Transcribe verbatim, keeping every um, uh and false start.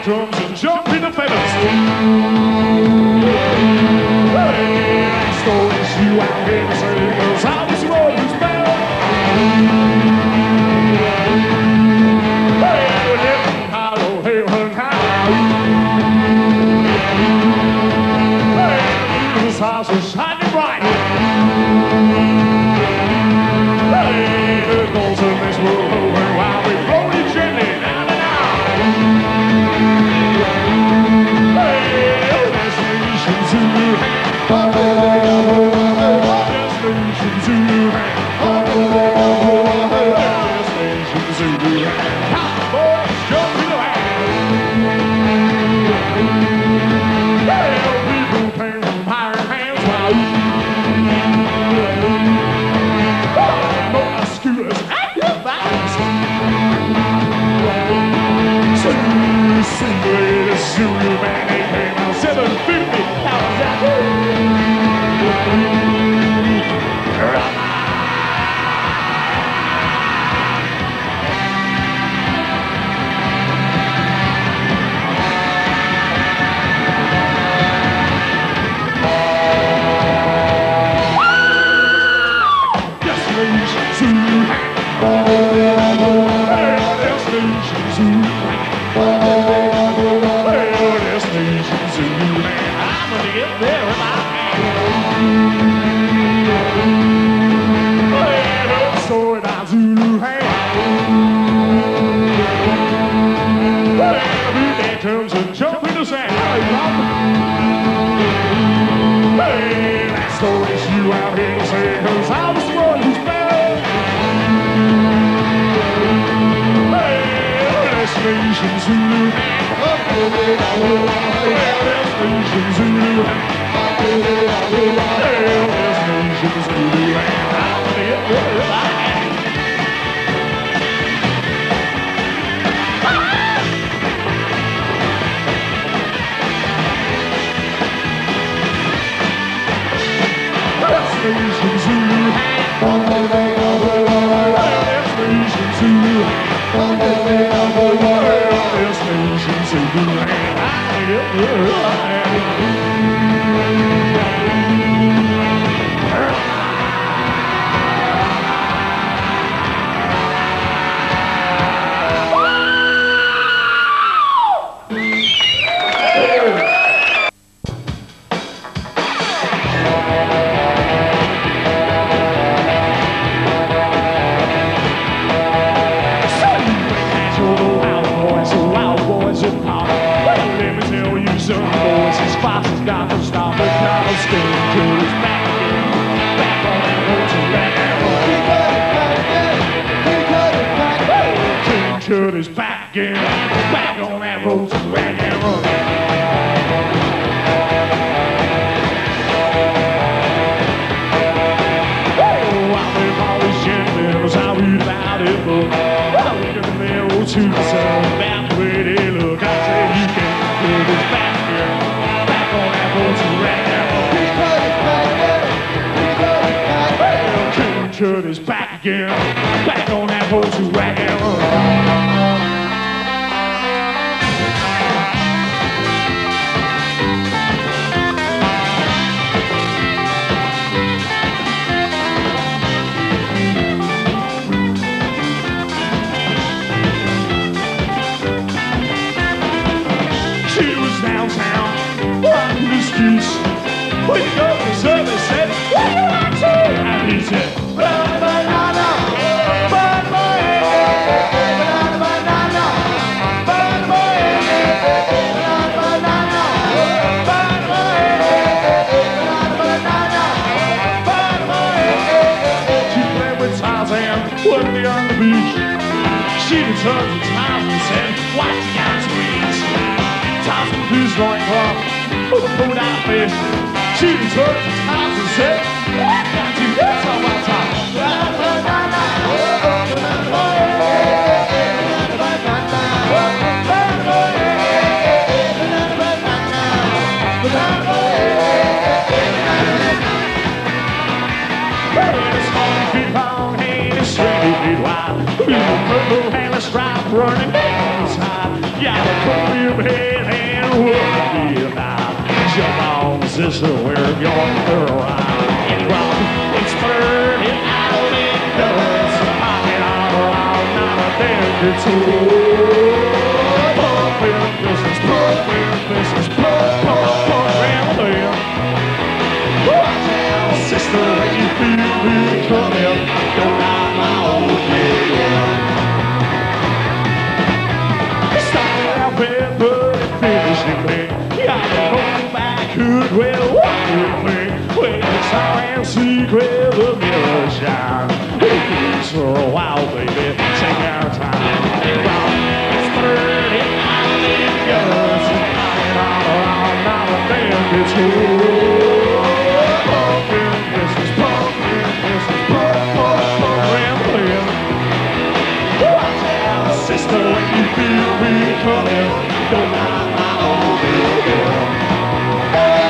drums and jump in the feathers. Hey, that story's you out here to say, 'cause I was the one who's better. Hey, we're living high, oh, hey, we're high. Hey, this house is shining bright. Hey, the goals of this world over while we roll it gently down and out. Hey, destination Zululand. Destination Zululand. Destination Zululand. Cowboys jumping around. Hey, people playing from higher hands while no scooters at your backs. Zulu, Zulu, the Zulu man, they came out seven fifty. How was that? Purple hair, stripe running down his high. Yeah, the head and wouldn't be about. Jump on, sister, we're going for a ride. It's rock, it's flirting, out in guts, pocket all around, not a damn good tool. Pump in business, pump in business, pump, pump, pump, rambling. Watch out, sister, when you feel me coming, don't knock my old head. Started out bad, but it finished in me. Gotta go back, could well walk with me. When it's our and secret, the mirror shine. We'll kiss for a while, baby, take our time. It's burning out in guts, and knocking all around, not a damn good tool. Pumping business, pumping business, pump, pump, pump, rambling. Watch out, sister, when you feel me coming, don't knock my old baby.